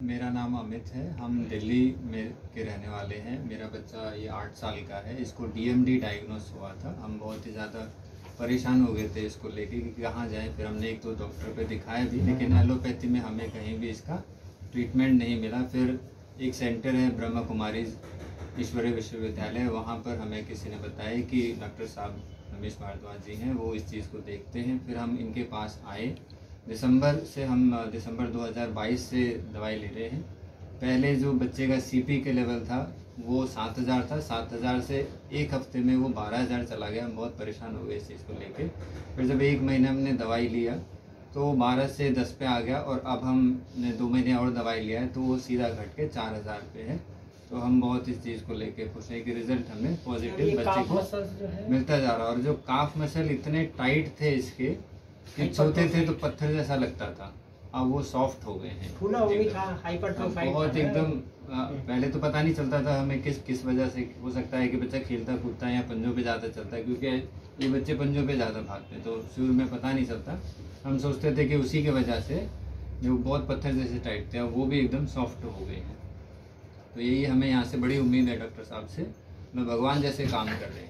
मेरा नाम अमित है। हम दिल्ली में के रहने वाले हैं। मेरा बच्चा ये 8 साल का है। इसको DMD डायग्नोस हुआ था। हम बहुत ही ज़्यादा परेशान हो गए थे इसको लेके कि कहाँ जाएं। फिर हमने एक दो डॉक्टर पे दिखाया भी, लेकिन एलोपैथी में हमें कहीं भी इसका ट्रीटमेंट नहीं मिला। फिर एक सेंटर है ब्रह्मा कुमारी ईश्वरीय विश्वविद्यालय, वहाँ पर हमें किसी ने बताया कि डॉक्टर साहब रमेश भारद्वाज जी हैं, वो इस चीज़ को देखते हैं। फिर हम इनके पास आए। दिसंबर 2022 से दवाई ले रहे हैं। पहले जो बच्चे का CP के लेवल था वो 7000 था। 7000 से एक हफ्ते में वो 12000 चला गया। हम बहुत परेशान हो गए इस चीज़ को लेके। फिर जब 1 महीने हमने दवाई लिया तो 12 से 10 पे आ गया, और अब हमने 2 महीने और दवाई लिया है तो वो सीधा घट के 4000 पे है। तो हम बहुत इस चीज़ को लेके खुश हैं कि रिजल्ट हमें पॉजिटिव बच्चे को मिलता जा रहा है। और जो काफ मसल इतने टाइट थे इसके कि छोटे थे तो पत्थर जैसा लगता था, अब वो सॉफ्ट हो गए हैं। बहुत एकदम पहले तो पता नहीं चलता था हमें किस वजह से हो सकता है कि बच्चा खेलता कूदता है या पंजों पे ज़्यादा चलता है, क्योंकि ये बच्चे पंजों पे ज़्यादा भागते हैं, तो शुरू में पता नहीं चलता। हम सोचते थे कि उसी की वजह से जो बहुत पत्थर जैसे टाइट थे वो भी एकदम सॉफ्ट हो गए हैं। तो यही हमें यहाँ से बड़ी उम्मीद है डॉक्टर साहब से। मैं भगवान जैसे काम कर रहे हैं।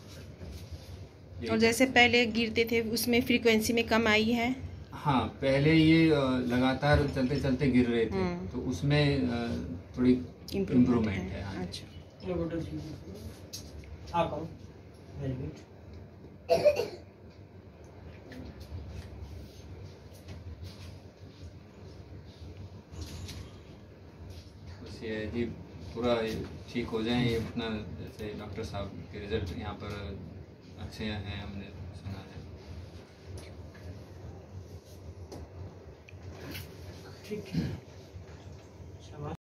और जैसे पहले गिरते थे उसमें फ्रीक्वेंसी में कम आई है। हाँ, पहले ये लगातार चलते चलते गिर रहे थे, तो उसमें थोड़ी इम्प्रूवमेंट है। हाँ, अच्छा। बस ये है कि पूरा ठीक हो जाए ये अपना, जैसे डॉक्टर साहब के रिजल्ट यहाँ पर अच्छे हैं, हमने सुना है। ठीक है।